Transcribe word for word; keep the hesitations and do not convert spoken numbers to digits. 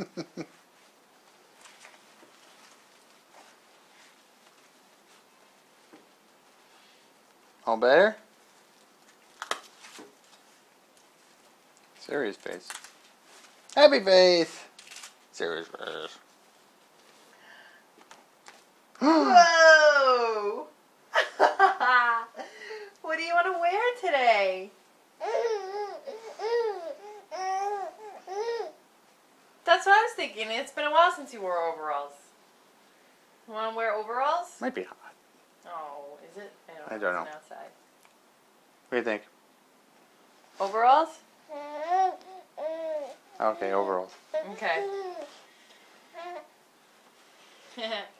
All better? Serious face. Happy face! Serious face. Whoa! What do you want to wear today? That's what I was thinking. It's been a while since you wore overalls. You want to wear overalls? Might be hot. Oh, is it? I don't know. I don't know. It's outside. What do you think? Overalls? Okay, overalls. Okay.